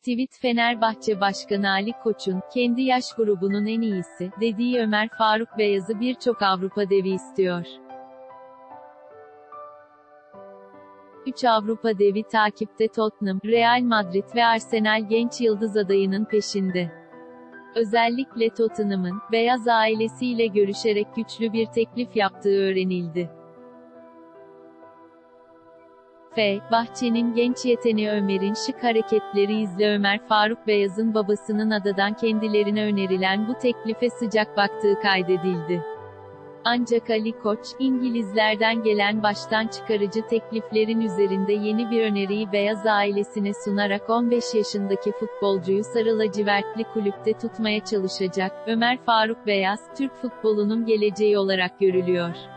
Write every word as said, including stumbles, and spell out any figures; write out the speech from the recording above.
Tweet Fenerbahçe Başkanı Ali Koç'un, kendi yaş grubunun en iyisi, dediği Ömer Faruk Beyaz'ı birçok Avrupa devi istiyor. Üç Avrupa devi takipte Tottenham, Real Madrid ve Arsenal genç yıldız adayının peşinde. Özellikle Tottenham'ın, Beyaz ailesiyle görüşerek güçlü bir teklif yaptığı öğrenildi. F. Bahçe'nin genç yeteneği Ömer'in şık hareketleri izle Ömer Faruk Beyaz'ın babasının adadan kendilerine önerilen bu teklife sıcak baktığı kaydedildi. Ancak Ali Koç, İngilizlerden gelen baştan çıkarıcı tekliflerin üzerinde yeni bir öneriyi Beyaz ailesine sunarak on beş yaşındaki futbolcuyu sarı lacivertli kulüpte tutmaya çalışacak. Ömer Faruk Beyaz, Türk futbolunun geleceği olarak görülüyor.